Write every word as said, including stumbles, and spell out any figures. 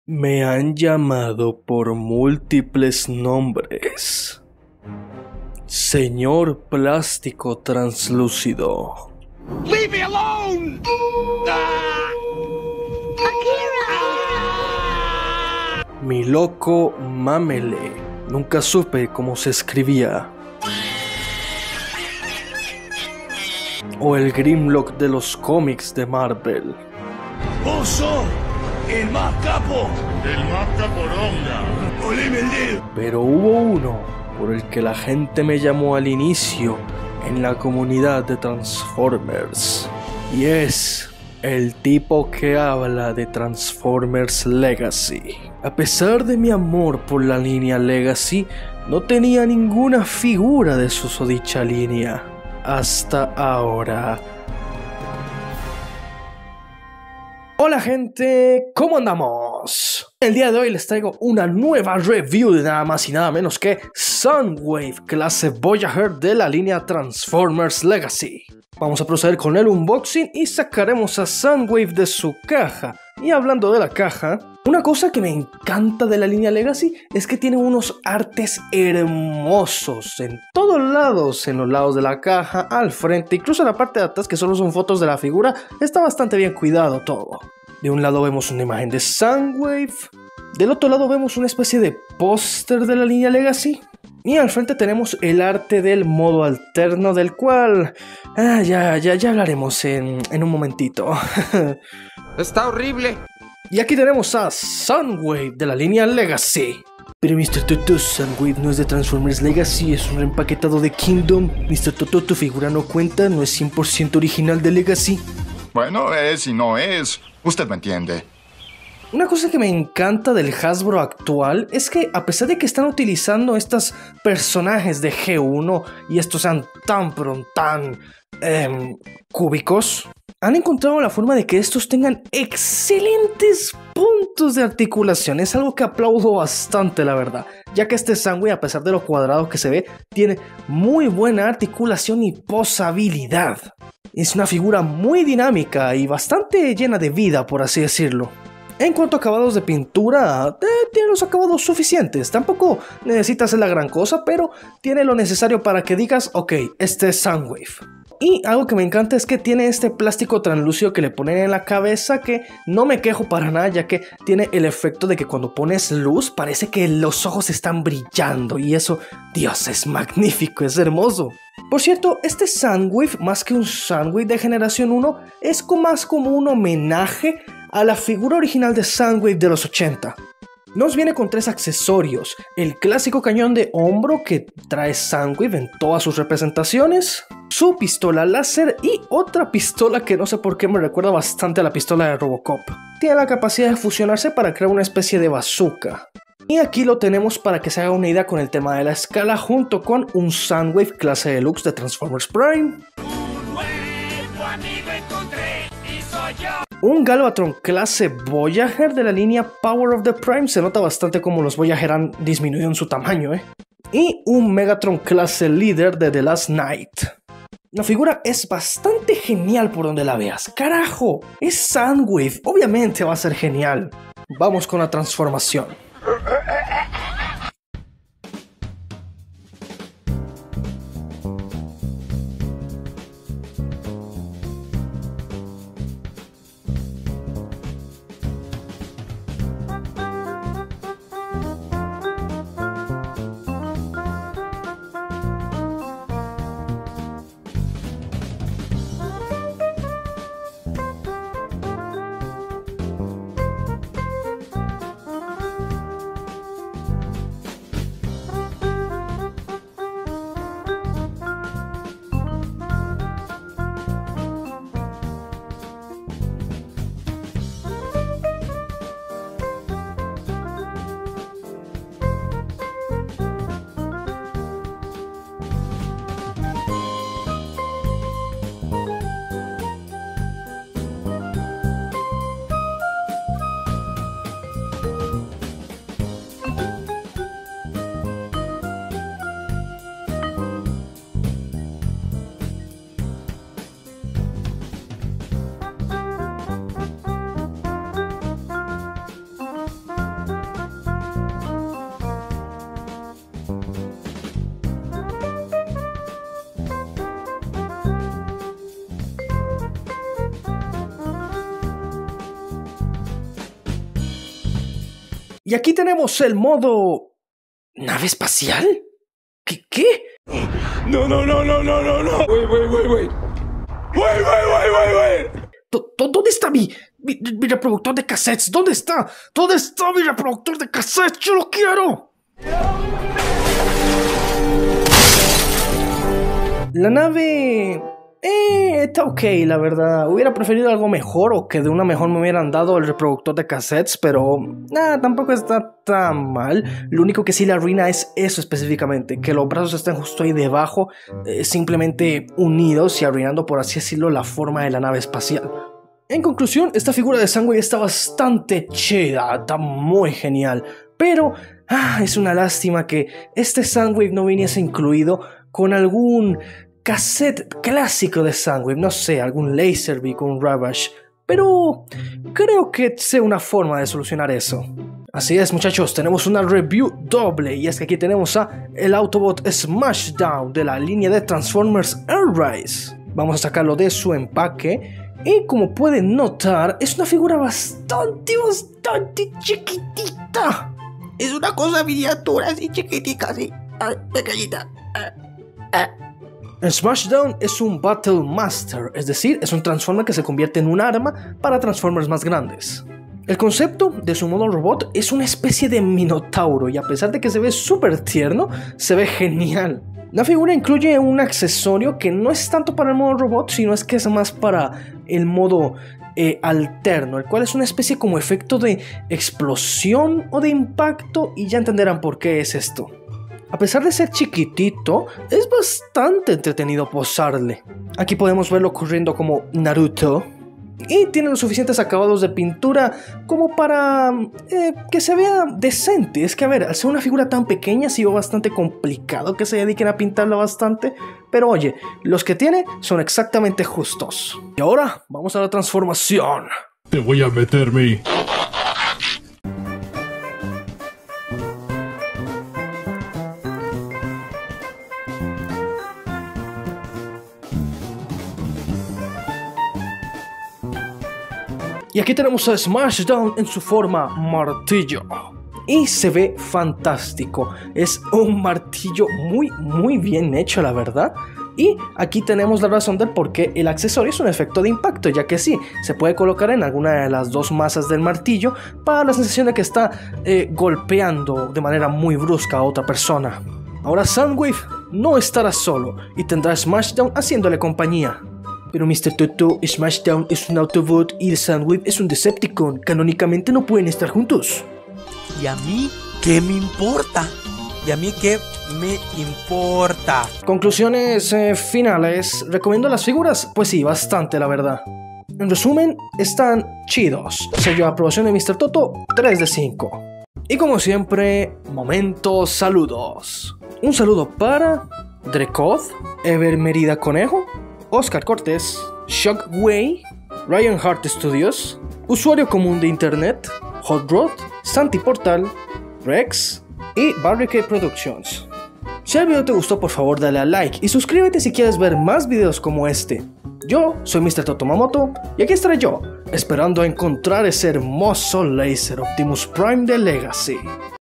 Me han llamado por múltiples nombres. Señor Plástico Translúcido. Leave me alone! Ah! Akira. Mi loco Mamele. Nunca supe cómo se escribía. O el Grimlock de los cómics de Marvel. ¡Oso! ¡El más capo! ¡El más caporonga! ¡Oleme el dedo! Pero hubo uno por el que la gente me llamó al inicio en la comunidad de Transformers. Y es el tipo que habla de Transformers Legacy. A pesar de mi amor por la línea Legacy, no tenía ninguna figura de su susodicha línea. Hasta ahora. Hola gente, ¿cómo andamos? El día de hoy les traigo una nueva review de nada más y nada menos que Soundwave clase Voyager de la línea Transformers Legacy. Vamos a proceder con el unboxing y sacaremos a Soundwave de su caja. Y hablando de la caja, una cosa que me encanta de la línea Legacy es que tiene unos artes hermosos en todos lados, en los lados de la caja, al frente, incluso en la parte de atrás que solo son fotos de la figura, está bastante bien cuidado todo. De un lado vemos una imagen de Soundwave, del otro lado vemos una especie de póster de la línea Legacy, y al frente tenemos el arte del modo alterno, del cual ah, ya, ya, ya hablaremos en, en un momentito. Está horrible. Y aquí tenemos a Soundwave de la línea Legacy. Pero mister Toto, Soundwave no es de Transformers Legacy, es un reempaquetado de Kingdom. mister Toto, tu figura no cuenta, no es cien por ciento original de Legacy. Bueno, es y no es. Usted me entiende. Una cosa que me encanta del Hasbro actual es que a pesar de que están utilizando estos personajes de G uno y estos sean tan pero tan eh, cúbicos, han encontrado la forma de que estos tengan excelentes puntos de articulación. Es algo que aplaudo bastante, la verdad, ya que este Soundwave, a pesar de lo cuadrado que se ve, tiene muy buena articulación y posabilidad. Es una figura muy dinámica y bastante llena de vida, por así decirlo. En cuanto a acabados de pintura, eh, tiene los acabados suficientes. Tampoco necesita hacer la gran cosa, pero tiene lo necesario para que digas, ok, este es Soundwave. Y algo que me encanta es que tiene este plástico translúcido que le ponen en la cabeza, que no me quejo para nada, ya que tiene el efecto de que cuando pones luz parece que los ojos están brillando, y eso, Dios, es magnífico, es hermoso. Por cierto, este Soundwave, más que un Soundwave de generación uno, es más como un homenaje a la figura original de Soundwave de los ochenta. Nos viene con tres accesorios: el clásico cañón de hombro que trae Soundwave en todas sus representaciones, su pistola láser y otra pistola que no sé por qué me recuerda bastante a la pistola de Robocop. Tiene la capacidad de fusionarse para crear una especie de bazooka. Y aquí lo tenemos para que se haga una idea con el tema de la escala, junto con un Soundwave clase deluxe de Transformers Prime, un Galvatron clase Voyager de la línea Power of the Prime. Se nota bastante como los Voyager han disminuido en su tamaño, ¿eh? Y un Megatron clase Leader de The Last Night. La figura es bastante genial por donde la veas. ¡Carajo! Es Soundwave, obviamente va a ser genial. Vamos con la transformación. Y aquí tenemos el modo... ¿nave espacial? ¿Qué? ¿Qué? No, no, no, no, no, no, no. Wait, wait, wait, wait. Wait, wait, wait, wait, wait. ¿Dónde está mi, mi, mi reproductor de cassettes? ¿Dónde está? ¿Dónde está mi reproductor de cassettes? ¡Yo lo quiero! La nave... Eh, está ok, la verdad. Hubiera preferido algo mejor o que de una mejor me hubieran dado el reproductor de cassettes, pero nada, tampoco está tan mal. Lo único que sí le arruina es eso específicamente, que los brazos estén justo ahí debajo, eh, simplemente unidos y arruinando, por así decirlo, la forma de la nave espacial. En conclusión, esta figura de Soundwave está bastante chida, está muy genial, pero ah, es una lástima que este Soundwave no viniese incluido con algún cassette clásico de Soundwave, no sé, algún Laserbeak o un Ravage, pero creo que sé una forma de solucionar eso. Así es, muchachos, tenemos una review doble, y es que aquí tenemos a el Autobot Smashdown de la línea de Transformers Airrise. Vamos a sacarlo de su empaque. Y como pueden notar, es una figura bastante, bastante chiquitita. Es una cosa miniatura, así chiquitica, así, pequeñita. El Smashdown es un Battle Master, es decir, es un Transformer que se convierte en un arma para Transformers más grandes. El concepto de su modo robot es una especie de minotauro, y a pesar de que se ve súper tierno, se ve genial. La figura incluye un accesorio que no es tanto para el modo robot, sino es que es más para el modo eh, alterno, el cual es una especie como efecto de explosión o de impacto, y ya entenderán por qué es esto. A pesar de ser chiquitito, es bastante entretenido posarle. Aquí podemos verlo corriendo como Naruto, y tiene los suficientes acabados de pintura como para eh, que se vea decente. Es que a ver, al ser una figura tan pequeña, sí va bastante complicado que se dediquen a pintarla bastante, pero oye, los que tiene son exactamente justos. Y ahora vamos a la transformación. Te voy a meter mi... Y aquí tenemos a Smashdown en su forma martillo. Y se ve fantástico. Es un martillo muy, muy bien hecho, la verdad. Y aquí tenemos la razón del por qué el accesorio es un efecto de impacto, ya que sí, se puede colocar en alguna de las dos masas del martillo para la sensación de que está eh, golpeando de manera muy brusca a otra persona. Ahora Soundwave no estará solo y tendrá a Smashdown haciéndole compañía. Pero mister Toto, Smashdown es un Autobot y el Soundwave es un Decepticon. Canónicamente no pueden estar juntos. ¿Y a mí qué me importa? ¿Y a mí qué me importa? Conclusiones eh, finales. ¿Recomiendo las figuras? Pues sí, bastante, la verdad. En resumen, están chidos. Sello de aprobación de mister Toto, tres de cinco. Y como siempre, momentos saludos. Un saludo para Drekod, Ever Merida Conejo, Oscar Cortés, Shockway, Ryan Hart Studios, Usuario Común de Internet, Hot Rod, Santi Portal, Rex y Barricade Productions. Si el video te gustó, por favor dale a like y suscríbete si quieres ver más videos como este. Yo soy mister Toto Mamoto y aquí estaré yo, esperando a encontrar ese hermoso Laser Optimus Prime de Legacy.